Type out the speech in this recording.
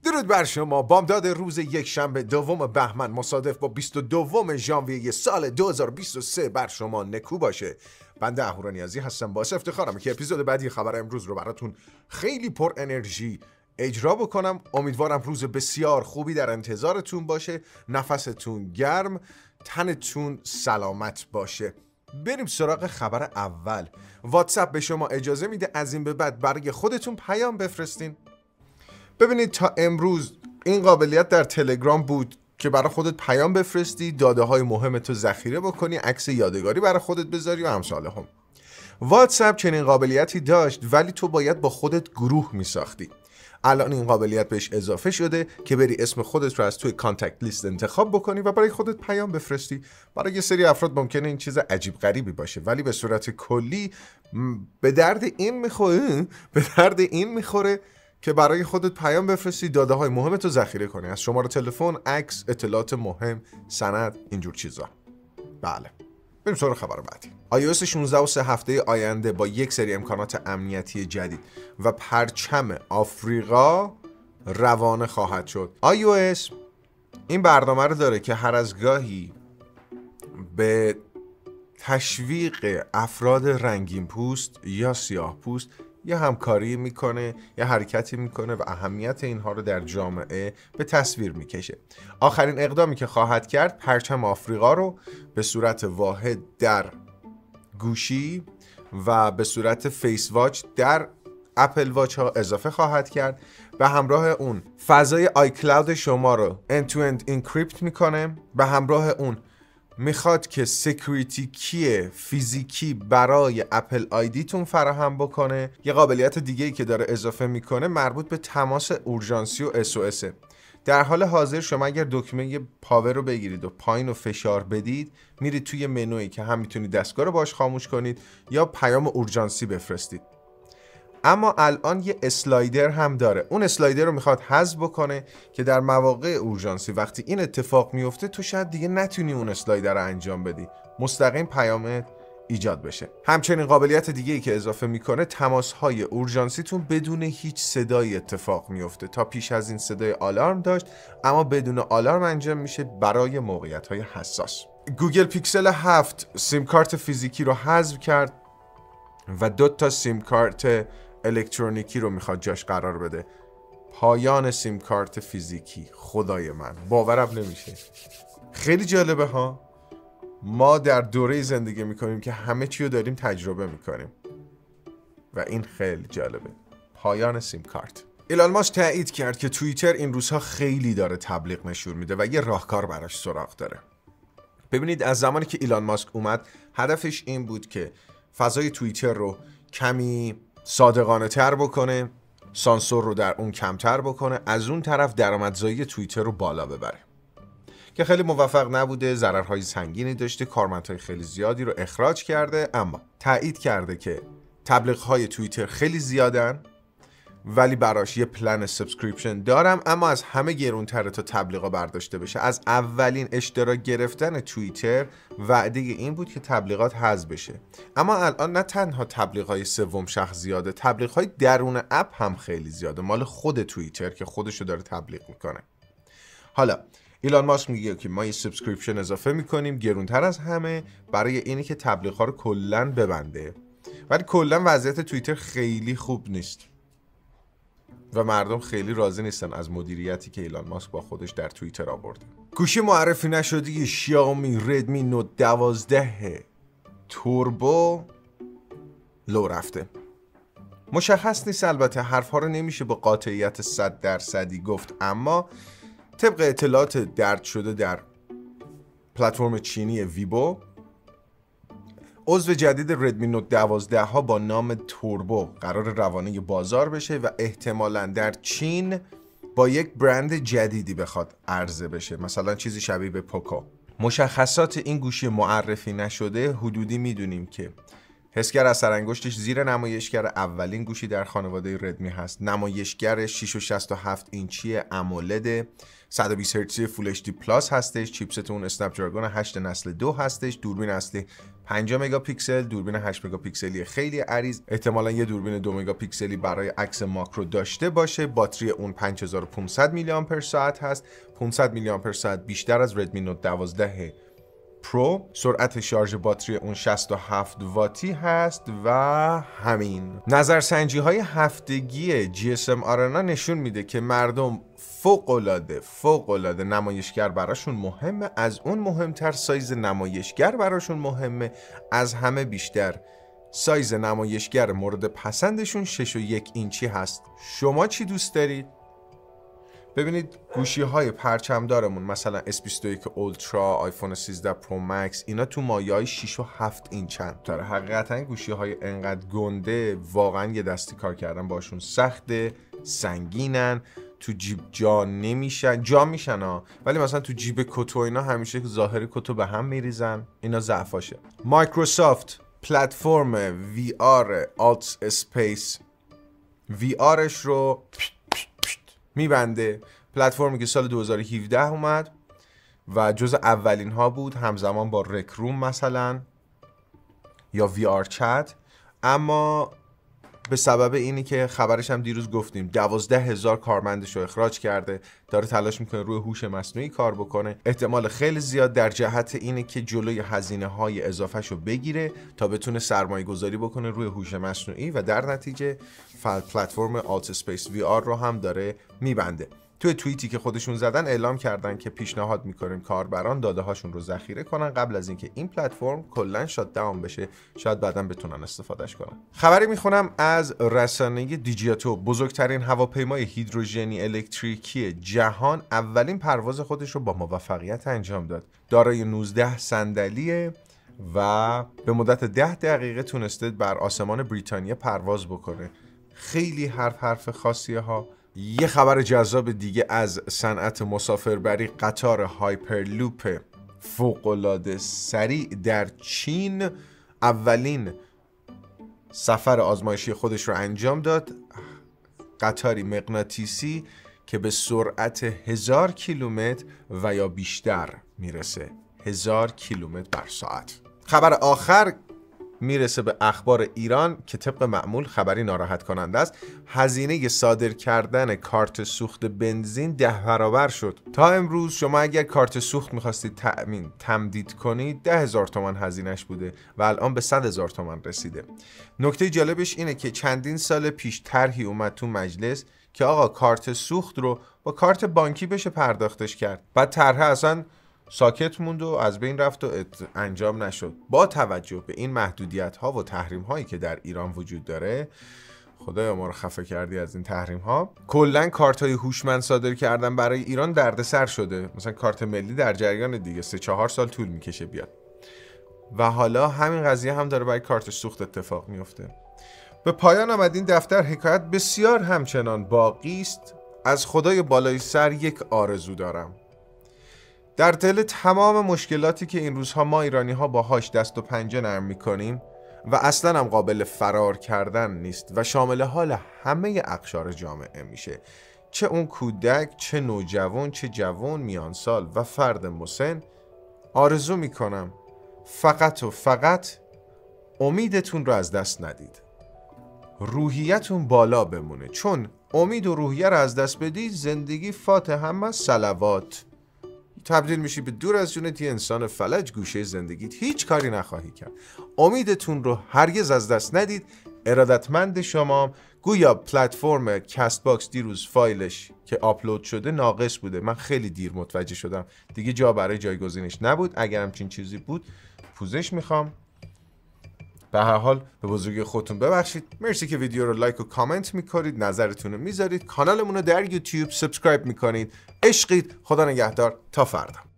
درود بر شما. بامداد روز یکشنبه دوم بهمن مصادف با 22 ژانویه سال 2023 بر شما نکو باشه. بنده اهورانیازی هستم. باعث افتخارم که اپیزود بعدی خبر امروز رو براتون خیلی پر انرژی اجرا بکنم. امیدوارم روز بسیار خوبی در انتظارتون باشه، نفستون گرم، تنتون سلامت باشه. بریم سراغ خبر اول. واتساپ به شما اجازه میده از این به بعد برای خودتون پیام بفرستین. ببینید تا امروز این قابلیت در تلگرام بود که برای خودت پیام بفرستی، داده های مهمتو ذخیره بکنی، عکس یادگاری برای خودت بذاری و امثال هم. واتساپ چنین قابلیتی داشت ولی تو باید با خودت گروه میساختی. الان این قابلیت بهش اضافه شده که بری اسم خودت رو از توی کانتکت لیست انتخاب بکنی و برای خودت پیام بفرستی. برای یه سری افراد ممکنه این چیز عجیب غریبی باشه ولی به صورت کلی به درد این میخوره که برای خودت پیام بفرستی، داده های مهمتو ذخیره کنی، از شماره تلفن، عکس، اطلاعات مهم، سند، اینجور چیزا. بله، بریم سراغ خبر بعدی. iOS 16 و 3 هفته آینده با یک سری امکانات امنیتی جدید و پرچم آفریقا روانه خواهد شد. iOS این برنامه رو داره که هر از گاهی به تشویق افراد رنگین پوست یا سیاه پوست یه همکاری میکنه، یه حرکتی میکنه و اهمیت اینها رو در جامعه به تصویر میکشه. آخرین اقدامی که خواهد کرد پرچم آفریقا رو به صورت واحد در گوشی و به صورت فیس واچ در اپل واچ ها اضافه خواهد کرد. به همراه اون فضای آی کلاود شما رو end to end انکریپت میکنه. به همراه اون میخواد که سکیوریتی کی فیزیکی برای اپل آیدی تون فراهم بکنه. یه قابلیت دیگه‌ای که داره اضافه میکنه مربوط به تماس اورژانسی و SOS. در حال حاضر شما اگر دکمه پاور رو بگیرید و پایین رو فشار بدید، میرید توی منویی که هم میتونید دستگاه رو باش خاموش کنید یا پیام اورژانسی بفرستید. اما الان یه اسلایدر هم داره. اون اسلایدر رو میخواد حذف بکنه که در مواقع اورژانسی وقتی این اتفاق میفته تو شاید دیگه نتونی اون اسلایدر رو انجام بدی، مستقیم پیامت ایجاد بشه. همچنین قابلیت دیگه‌ای که اضافه میکنه تماس‌های اورژانسیتون بدون هیچ صدایی اتفاق میفته. تا پیش از این صدای آلارم داشت اما بدون آلارم انجام میشه برای موقعیت‌های حساس. گوگل پیکسل 7 سیم کارت فیزیکی رو حذف کرد و 2 سیم کارت الکترونیکی رو میخواد جاش قرار بده. پایان سیم کارت فیزیکی. خدای من باورم نمیشه. خیلی جالبه ها. ما در دوره زندگی میکنیم که همه چی رو داریم تجربه میکنیم و این خیلی جالبه. پایان سیم کارت. ایلان ماسک تایید کرد که توییتر این روزها خیلی داره تبلیغ نشون میده و یه راهکار براش سراغ داره. ببینید از زمانی که ایلان ماسک اومد هدفش این بود که فضای توییتر رو کمی صادقانه تر بکنه، سانسور رو در اون کمتر بکنه، از اون طرف درآمدزایی توییتر رو بالا ببره که خیلی موفق نبوده، ضررهای سنگینی داشته، کارمندهای خیلی زیادی رو اخراج کرده. اما تایید کرده که تبلیغهای توییتر خیلی زیادن ولی براش یه پلن سابسکریپشن دارم، اما از همه گرونتره تا تبلیغا برداشته بشه. از اولین اشتراک گرفتن توییتر وعده این بود که تبلیغات حذف بشه، اما الان نه تنها تبلیغای سوم شخص زیاده، تبلیغای درون اپ هم خیلی زیاده، مال خود توییتر که خودشو داره تبلیغ میکنه. حالا ایلان ماسک میگه که ما یه سابسکریپشن اضافه میکنیم گرونتر از همه برای اینی که تبلیغا رو کلا ببنده، ولی کلا وضعیت توییتر خیلی خوب نیست و مردم خیلی راضی نیستن از مدیریتی که ایلان ماسک با خودش در توییتر آورده. گوشی معرفی نشده شیائومی ردمی نوت 12 توربو لو رفته. مشخص نیست، البته حرفها رو نمیشه با قاطعیت 100% گفت، اما طبق اطلاعات درج شده در پلتفرم چینی ویبو، عضو جدید ردمی نوت 12 ها با نام توربو قرار روانه بازار بشه و احتمالاً در چین با یک برند جدیدی بخواد عرضه بشه، مثلا چیزی شبیه به پوکو. مشخصات این گوشی معرفی نشده حدودی میدونیم که حسگر اثر انگشتش زیر نمایشگر اولین گوشی در خانواده ردمی هست. نمایشگر 6.67 اینچی امولد 120 هرتزی فول اچ دی پلاس هستش. چیپست اون اسنپ دراگون 8 نسل 2 هستش. دوربین اصلی 5 مگاپیکسل، دوربین 8 مگاپیکسلی خیلی عریض، احتمالاً یه دوربین 2 مگاپیکسلی برای عکس ماکرو داشته باشه. باتری اون 5500 میلی آمپر ساعت هست، 500 میلی آمپر ساعت بیشتر از ردمی نوت 12 پرو. سرعت شارژ باتری اون 67 واتی هست و همین. نظرسنجی های هفتگی GSM آرنا نشون میده که مردم فوق‌العاده نمایشگر براشون مهمه. از اون مهمتر سایز نمایشگر براشون مهمه. از همه بیشتر سایز نمایشگر مورد پسندشون 6.1 اینچی هست. شما چی دوست دارید؟ ببینید گوشی های پرچمدارمون مثلا S21 اولترا، آیفون 13 پرو مکس، اینا تو مایه های 6 و 7 اینچن. در حقیقتا گوشی های انقدر گنده واقعا یه دستی کار کردن باشون سخته، سنگینن، تو جیب جا نمیشن، جا میشن ها، ولی مثلا تو جیب کتو اینا همیشه ظاهر کتو به هم میریزن. اینا ضعفاشه. مایکروسافت پلتفرم VR AltSpace VRش رو میبنده. پلتفرمی که سال 2017 اومد و جز اولین ها بود، همزمان با رک روم مثلا یا VR چت. اما به سبب اینی که خبرش هم دیروز گفتیم 12,000 کارمندش رو اخراج کرده، داره تلاش میکنه روی هوش مصنوعی کار بکنه. احتمال خیلی زیاد در جهت اینه که جلوی هزینه های اضافهش رو بگیره تا بتونه سرمایه گذاری بکنه روی هوش مصنوعی و در نتیجه پلتفرم AltSpace VR رو هم داره میبنده. توی توییتی که خودشون زدن اعلام کردن که پیشنهاد میکنیم کاربران داده هاشون رو ذخیره کنن قبل از اینکه این پلتفرم کلا شات داون بشه، شاید بعداً بتونن استفادهش کنن. خبری میخونم از رسانه دیجیاتو. بزرگترین هواپیمای هیدروژنی الکتریکی جهان اولین پرواز خودش رو با موفقیت انجام داد. دارای 19 صندلیه و به مدت 10 دقیقه تونسته بر آسمان بریتانیا پرواز بکنه. خیلی حرف خاصیه ها. یه خبر جذاب دیگه از صنعت مسافربری، قطار هایپرلوپ فوق‌العاده سریع در چین اولین سفر آزمایشی خودش رو انجام داد. قطاری مغناطیسی که به سرعت 1000 کیلومتر و یا بیشتر میرسه، 1000 کیلومتر بر ساعت. خبر آخر میرسه به اخبار ایران که طبق معمول خبری ناراحت کننده است. هزینه صادر کردن کارت سوخت بنزین 10 برابر شد. تا امروز شما اگر کارت سوخت میخواستید تمدید کنید 10,000 تومان هزینهش بوده و الان به 100,000 تومان رسیده. نکته جالبش اینه که چندین سال پیش طرحی اومد تو مجلس که آقا کارت سوخت رو با کارت بانکی بشه پرداختش کرد. بعد طرح اصلا ساکت موند و از بین رفت و انجام نشد. با توجه به این محدودیت ها و تحریم هایی که در ایران وجود داره، خدایا ما رو خفه کردی از این تحریم ها، کلا کارت های هوشمند صادر کردن برای ایران دردسر شده. مثلا کارت ملی در جریان دیگه 3-4 سال طول میکشه بیاد و حالا همین قضیه هم داره برای کارت سوخت اتفاق میفته. به پایان آمد این دفتر. حکایت بسیار همچنان باقی است. از خدای بالای سر یک آرزو دارم. در دل تمام مشکلاتی که این روزها ما ایرانی ها باهاش دست و پنجه نرم میکنیم و اصلا هم قابل فرار کردن نیست و شامل حال همه اقشار جامعه میشه، چه اون کودک، چه نوجوان، چه جوان، میان سال و فرد مسن، آرزو میکنم فقط و فقط امیدتون رو از دست ندید، روحیتون بالا بمونه. چون امید و روحیه رو از دست بدید زندگی فاتح هم صلوات، تبدیل میشی به دور از جونت یه انسان فلج گوشه زندگیت، هیچ کاری نخواهی کرد. امیدتون رو هرگز از دست ندید. ارادتمند شما. گویا پلتفرم کست باکس دیروز فایلش که آپلود شده ناقص بوده. من خیلی دیر متوجه شدم، دیگه جا برای جایگزینش نبود. اگر همچین چیزی بود پوزش میخوام. به هر حال به بزرگی خودتون ببخشید. مرسی که ویدیو رو لایک و کامنت میکنید، نظرتون رو میذارید، کانالمون رو در یوتیوب سابسکرایب میکنید. عشقید. خدا نگهدار. تا فردا.